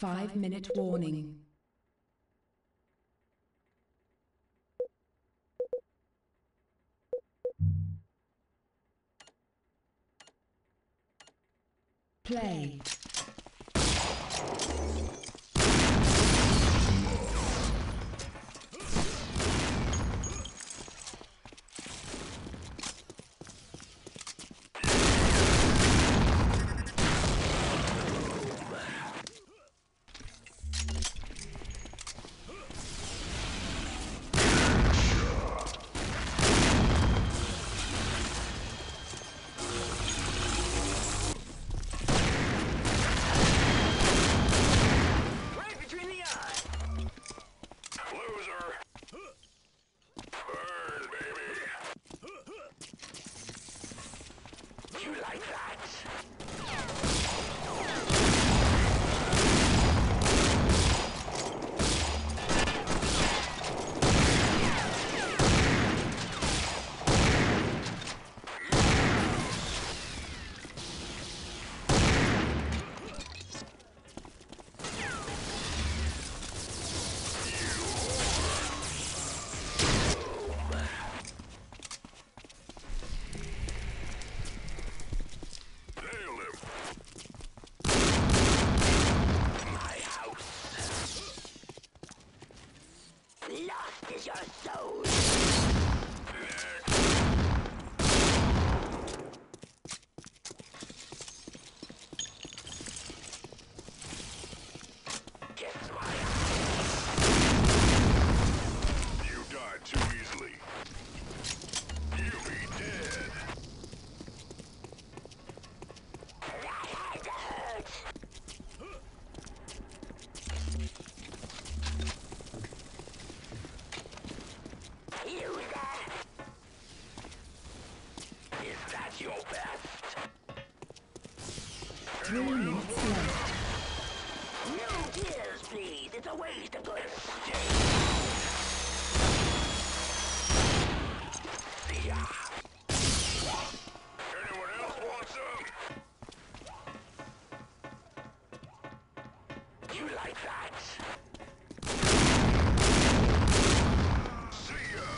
5-minute warning. Play. Lost is your soul. Kiss my ass. You died too easily. You be dead. That had to hurt. You there? Is that your best? 3 minutes left. No tears, please. It's a waste of good stuff. See ya. Anyone else want some? You like that? See ya.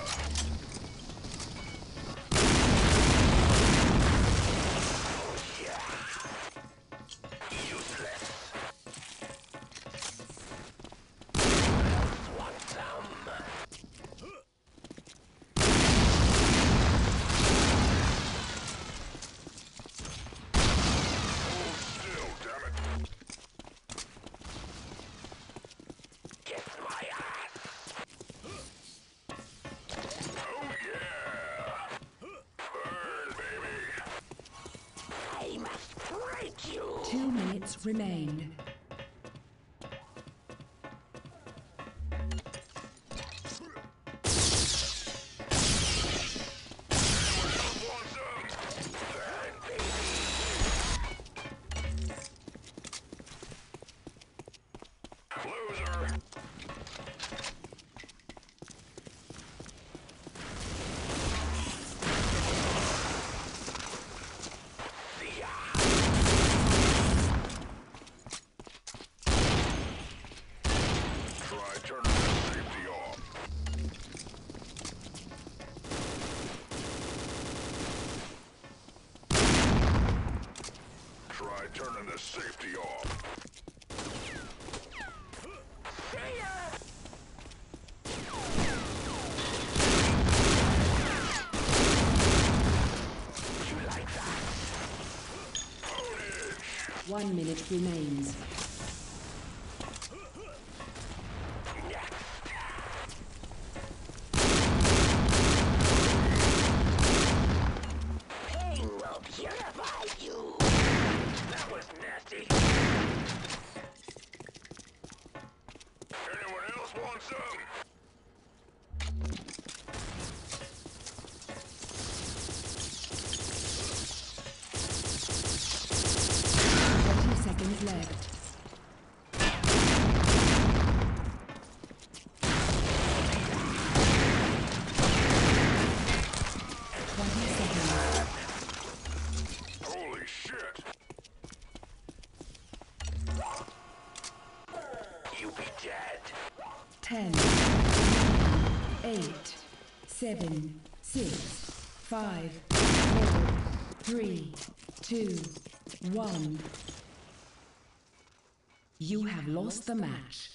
Oh, yeah. Useless. Anyone else want some? Hold still, damn it. Kiss my ass. Oh yeah. Burn, baby. I must break you. 2 minutes remain. Want some? Burn, baby. Loser. See ya. Try turning the safety off. Try turning the safety off. See ya. You like that? Ownage. 1 minute remains. Next. Pain will purify you. That was nasty. Anyone else want some? 20 seconds left. 20 seconds. Holy shit. 10, 8, 7, 6, 5, 4, 3, 2, 1. You have lost the match.